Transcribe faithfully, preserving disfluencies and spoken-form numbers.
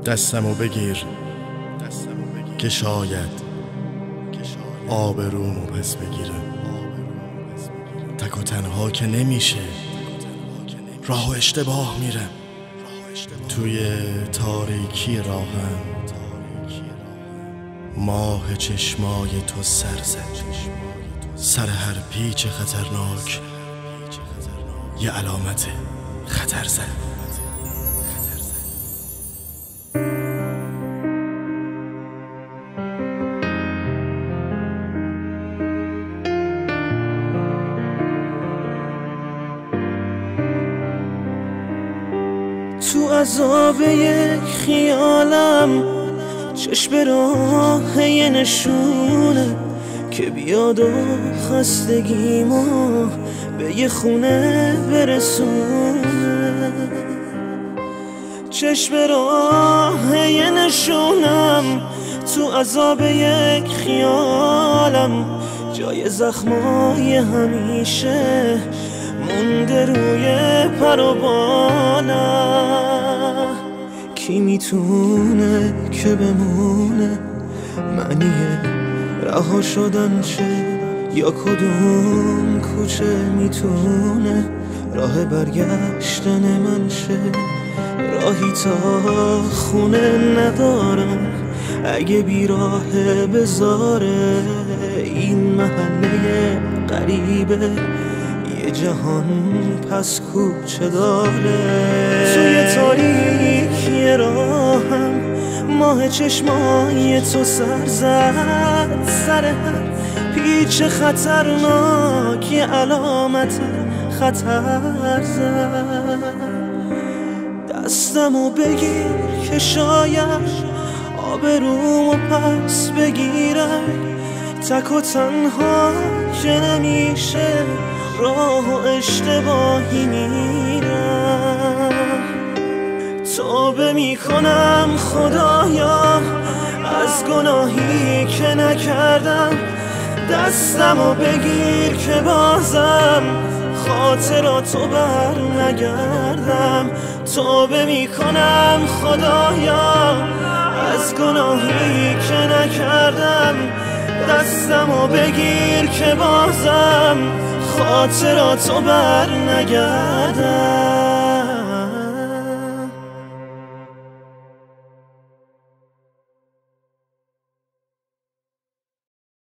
دستمو بگیر که شاید آبرومو پس بگیرم. تک و تنها که نمیشه، راه و اشتباه میرم. توی تاریکی راهم ماه چشمای تو سر زد. سر هر پیچ خطرناک یه علامت خطر زد. تو عذاب یک خیالم چشم راه یه نشونه که بیاد و خستگیمو به یه خونه برسونه. چشم راه یه نشونم تو عذاب یک خیالم، جای زخمای همیشه مونده روی پر و بالم. کی میتونه که بمونه معنی رها شدن چه، یا کدوم کوچه میتونه راه برگشتن من شه. راهی تا خونه ندارم اگه بیراه بذاره این محله غریبه، یه جهان پس کوچه داره. توی تاریکی راهم ماه چشمای تو سر زد. سر هر پیچ خطرناک یه علامت خطر زد. دستمو بگیر که شاید آبرومو پس بگیرم. تک و تنها که نمیشه، راه و اشتباهی میرم. توبه میکنم خدایا از گناهی که نکردم. دستمو بگیر که بازم خاطراتو بر نگردم. توبه میکنم خدایا از گناهی که نکردم. دستمو بگیر که بازم خاطراتو بر نگردم.